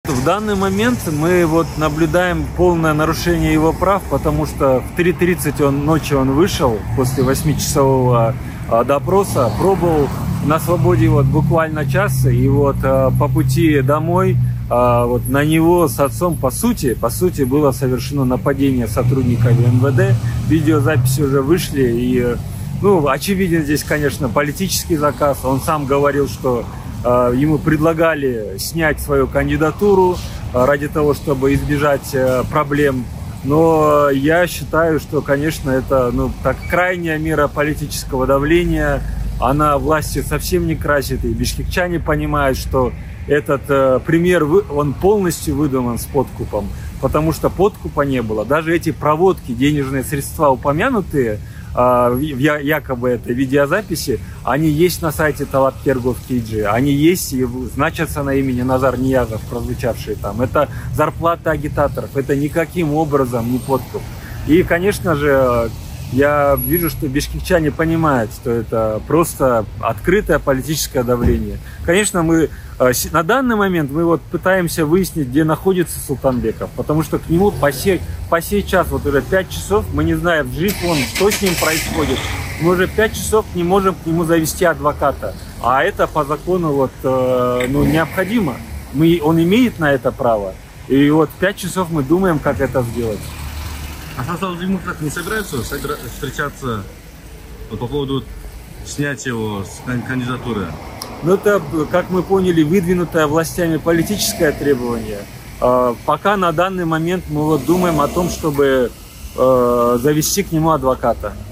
В данный момент мы вот наблюдаем полное нарушение его прав, потому что в 3:30 ночи он вышел после 8-часового допроса, пробыл на свободе вот буквально час, и вот по пути домой вот на него с отцом по сути было совершено нападение сотрудниками МВД. Видеозаписи уже вышли, и ну, очевиден здесь, конечно, политический заказ. Он сам говорил, что ему предлагали снять свою кандидатуру ради того, чтобы избежать проблем. Но я считаю, что, конечно, это так, крайняя мера политического давления. Она власти совсем не красит. И бишкекчане понимают, что этот пример, он полностью выдуман с подкупом. Потому что подкупа не было. Даже эти проводки, денежные средства упомянутые, якобы это видеозаписи, они есть на сайте Талапкергов.kg, они есть и значатся на имени Назар Ниязов, прозвучавшие там. Это зарплата агитаторов, это никаким образом не подкуп. И, конечно же, я вижу, что бишкекчане понимают, что это просто открытое политическое давление. Конечно, мы на данный момент мы вот пытаемся выяснить, где находится Султанбеков, потому что к нему по сей час, вот уже 5 часов, мы не знаем, жив он, что с ним происходит. Мы уже 5 часов не можем к нему завести адвоката, а это по закону вот, необходимо. Он имеет на это право, и вот 5 часов мы думаем, как это сделать. А социал-демократы не собираются встречаться по поводу снятия его с кандидатуры? Ну, это, как мы поняли, выдвинутое властями политическое требование. Пока на данный момент мы вот думаем о том, чтобы завести к нему адвоката.